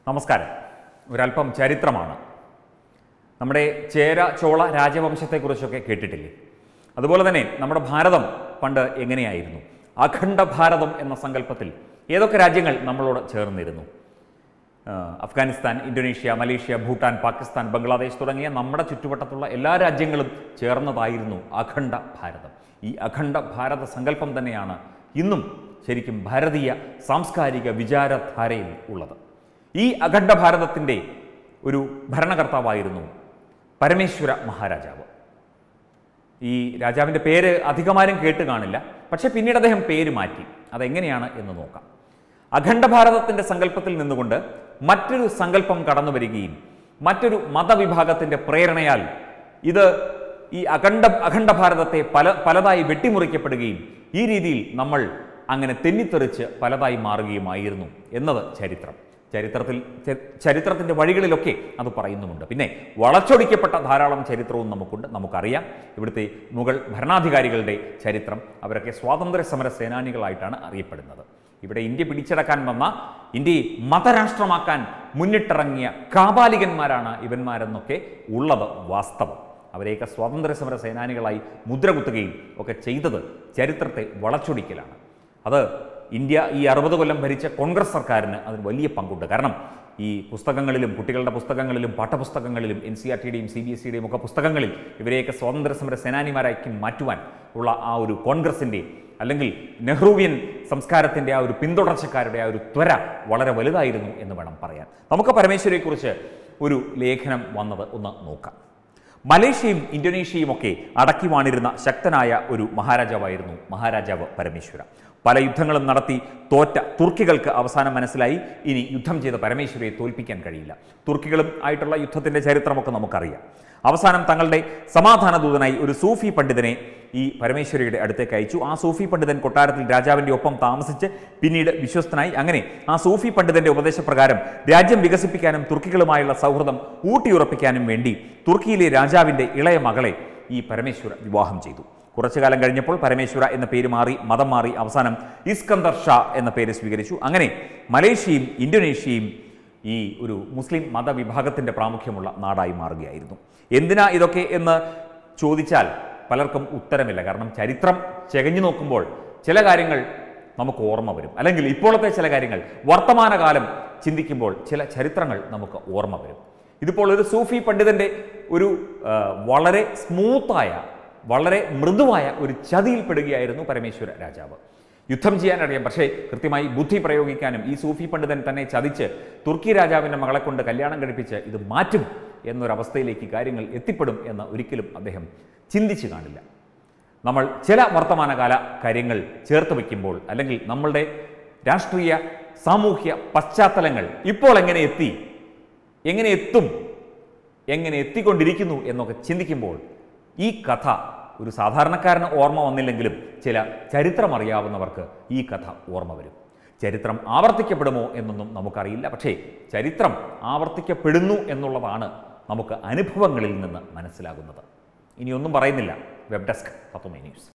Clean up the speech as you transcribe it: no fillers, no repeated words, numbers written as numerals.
നമസ്കാരം. ഒരല്പം ചരിത്രമാണ്. നമ്മുടെ ചേര ചോള രാജവംശത്തെക്കുറിച്ചൊക്കെ കേട്ടിട്ടില്ലേ? അതുപോലെ തന്നെ നമ്മുടെ ഭാരതം പണ്ട് എങ്ങനെയായിരുന്നു? അഖണ്ഡ ഭാരതം എന്ന സങ്കല്പത്തിൽ ഏതൊക്കെ രാജ്യങ്ങൾ നമ്മളോട് ചേർന്നിരുന്നു? അഫ്ഗാനിസ്ഥാൻ, ഇന്തോനേഷ്യ, മലേഷ്യ, ഭൂട്ടാൻ, പാകിസ്ഥാൻ, ബംഗ്ലാദേശ് തുടങ്ങിയ നമ്മുടെ ചുറ്റുവട്ടത്തുള്ള എല്ലാ രാജ്യങ്ങളും ചേർന്നതായിരുന്നു അഖണ്ഡ ഭാരതം. ഈ അഖണ്ഡ ഭാരത സങ്കല്പം തന്നെയാണ് ഇന്നും ശരിക്കും ഭാരതീയ സാംസ്കാരിക വിചാരധാരയിൽ ഉള്ളത്. ഈ അഖണ്ഡ ഭാരതത്തിൻ്റെ ഒരു ഭരണകർത്താവായിരുന്നു പരമേശ്വര മഹാരാജാവ്. ഈ രാജാവിൻ്റെ പേര് അധികമാരും കേട്ട് കാണില്ല, പക്ഷേ പിന്നീട് അദ്ദേഹം പേര് മാറ്റി. അതെങ്ങനെയാണ് എന്ന് നോക്കാം. അഖണ്ഡ ഭാരതത്തിൻ്റെ സങ്കല്പത്തിൽ നിന്നുകൊണ്ട് മറ്റൊരു സങ്കല്പം കടന്നു വരികയും മറ്റൊരു മതവിഭാഗത്തിൻ്റെ പ്രേരണയാൽ ഈ അഖണ്ഡ ഭാരതത്തെ പലതായി വെട്ടിമുറിക്കപ്പെടുകയും ഈ രീതിയിൽ നമ്മൾ അങ്ങനെ തെന്നിത്തെറിച്ച് പലതായി മാറുകയുമായിരുന്നു എന്നത് ചരിത്രത്തിൻ്റെ വഴികളിലൊക്കെ അത് പറയുന്നുമുണ്ട്. പിന്നെ വളച്ചൊടിക്കപ്പെട്ട ധാരാളം ചരിത്രവും നമുക്കറിയാം. ഇവിടുത്തെ മുഗൾ ഭരണാധികാരികളുടെ ചരിത്രം, അവരൊക്കെ സ്വാതന്ത്ര്യ സമര സേനാനികളായിട്ടാണ് അറിയപ്പെടുന്നത്. ഇവിടെ ഇന്ത്യ പിടിച്ചടക്കാൻ വന്ന, ഇന്ത്യയെ മതരാഷ്ട്രമാക്കാൻ മുന്നിട്ടിറങ്ങിയ കാപാലികന്മാരാണ് ഇവന്മാരെന്നൊക്കെ ഉള്ളത് വാസ്തവം. അവരെയൊക്കെ സ്വാതന്ത്ര്യ സമര സേനാനികളായി മുദ്രകുത്തുകയും ഒക്കെ ചെയ്തത് ചരിത്രത്തെ വളച്ചൊടിക്കലാണ്. അത് ഇന്ത്യ ഈ 60 കൊല്ലം ഭരിച്ച കോൺഗ്രസ് സർക്കാരിന് അതിന് വലിയ പങ്കുണ്ട്. കാരണം ഈ പുസ്തകങ്ങളിലും, കുട്ടികളുടെ പുസ്തകങ്ങളിലും, പാഠപുസ്തകങ്ങളിലും, NCERTയുടെയും CBSEയുടെയും ഒക്കെ പുസ്തകങ്ങളിൽ ഇവരെയൊക്കെ സ്വാതന്ത്ര്യ സമര സേനാനിമാരാക്കി മാറ്റുവാൻ ഉള്ള ആ ഒരു കോൺഗ്രസിൻ്റെ അല്ലെങ്കിൽ നെഹ്റുവിയൻ സംസ്കാരത്തിൻ്റെ ആ ഒരു പിന്തുടർച്ചക്കാരുടെ ആ ഒരു ത്വര വളരെ വലുതായിരുന്നു എന്ന് വേണം പറയാൻ. നമുക്ക് പരമേശ്വരയെക്കുറിച്ച് ഒരു ലേഖനം വന്നത് ഒന്ന് നോക്കാം. മലേഷ്യയും ഇന്തോനേഷ്യയും ഒക്കെ അടക്കി വാണിരുന്ന ശക്തനായ ഒരു മഹാരാജാവായിരുന്നു മഹാരാജാവ് പരമേശ്വര. പല യുദ്ധങ്ങളും നടത്തി തോറ്റ തുർക്കികൾക്ക് അവസാനം മനസ്സിലായി ഇനി യുദ്ധം ചെയ്ത പരമേശ്വരയെ തോൽപ്പിക്കാൻ കഴിയില്ല. തുർക്കികളും ആയിട്ടുള്ള യുദ്ധത്തിൻ്റെ ചരിത്രമൊക്കെ നമുക്കറിയാം. അവസാനം തങ്ങളുടെ സമാധാന ദൂതനായി ഒരു സൂഫി പണ്ഡിതനെ ഈ പരമേശ്വരയുടെ അടുത്തേക്ക് അയച്ചു. ആ സൂഫി പണ്ഡിതൻ കൊട്ടാരത്തിൽ രാജാവിൻ്റെ ഒപ്പം താമസിച്ച് പിന്നീട് വിശ്വസ്തനായി. അങ്ങനെ ആ സൂഫി പണ്ഡിതന്റെ ഉപദേശപ്രകാരം രാജ്യം വികസിപ്പിക്കാനും തുർക്കികളുമായുള്ള സൗഹൃദം ഊട്ടിയുറപ്പിക്കാനും വേണ്ടി തുർക്കിയിലെ രാജാവിൻ്റെ ഇളയ മകളെ ഈ പരമേശ്വര വിവാഹം ചെയ്തു. കുറച്ചു കാലം കഴിഞ്ഞപ്പോൾ പരമേശ്വര എന്ന പേര് മാറി, മതം മാറി, അവസാനം ഇസ്കന്ദർ ഷാ എന്ന പേര് സ്വീകരിച്ചു. അങ്ങനെ മലേഷ്യയും ഇന്തോനേഷ്യയും ഈ ഒരു മുസ്ലിം മതവിഭാഗത്തിൻ്റെ പ്രാമുഖ്യമുള്ള നാടായി മാറുകയായിരുന്നു. എന്തിനാ ഇതൊക്കെ എന്ന് ചോദിച്ചാൽ പലർക്കും ഉത്തരമില്ല. കാരണം ചരിത്രം ചെകഞ്ഞു നോക്കുമ്പോൾ ചില കാര്യങ്ങൾ നമുക്ക് ഓർമ്മ വരും, അല്ലെങ്കിൽ ഇപ്പോഴത്തെ ചില കാര്യങ്ങൾ, വർത്തമാനകാലം ചിന്തിക്കുമ്പോൾ ചില ചരിത്രങ്ങൾ നമുക്ക് ഓർമ്മ വരും. ഇതിപ്പോൾ ഒരു സൂഫി പണ്ഡിതൻ്റെ ഒരു വളരെ സ്മൂത്തായ, വളരെ മൃദുവായ ഒരു ചതിയിൽപ്പെടുകയായിരുന്നു പരമേശ്വര രാജാവ്. യുദ്ധം ചെയ്യാനറിയാം, പക്ഷേ കൃത്യമായി ബുദ്ധി പ്രയോഗിക്കാനും ഈ സൂഫി പണ്ഡിതൻ തന്നെ ചതിച്ച് തുർക്കി രാജാവിൻ്റെ മകളെ കൊണ്ട് കല്യാണം കഴിപ്പിച്ച് ഇത് മാറ്റും എന്നൊരവസ്ഥയിലേക്ക് കാര്യങ്ങൾ എത്തിപ്പെടും എന്ന് ഒരിക്കലും അദ്ദേഹം ചിന്തിച്ചു കാണില്ല. നമ്മൾ ചില വർത്തമാനകാല കാര്യങ്ങൾ ചേർത്ത് വയ്ക്കുമ്പോൾ, അല്ലെങ്കിൽ നമ്മളുടെ രാഷ്ട്രീയ സാമൂഹ്യ പശ്ചാത്തലങ്ങൾ ഇപ്പോൾ എങ്ങനെ എത്തും, എങ്ങനെ എത്തിക്കൊണ്ടിരിക്കുന്നു എന്നൊക്കെ ചിന്തിക്കുമ്പോൾ ഈ കഥ ഒരു സാധാരണക്കാരന് ഓർമ്മ വന്നില്ലെങ്കിലും ചില ചരിത്രമറിയാവുന്നവർക്ക് ഈ കഥ ഓർമ്മ വരും. ചരിത്രം ആവർത്തിക്കപ്പെടുമോ എന്നൊന്നും നമുക്കറിയില്ല, പക്ഷേ ചരിത്രം ആവർത്തിക്കപ്പെടുന്നു എന്നുള്ളതാണ് നമുക്ക് അനുഭവങ്ങളിൽ നിന്ന് മനസ്സിലാകുന്നത്. ഇനിയൊന്നും പറയുന്നില്ല. Web desk Tatwamayi news.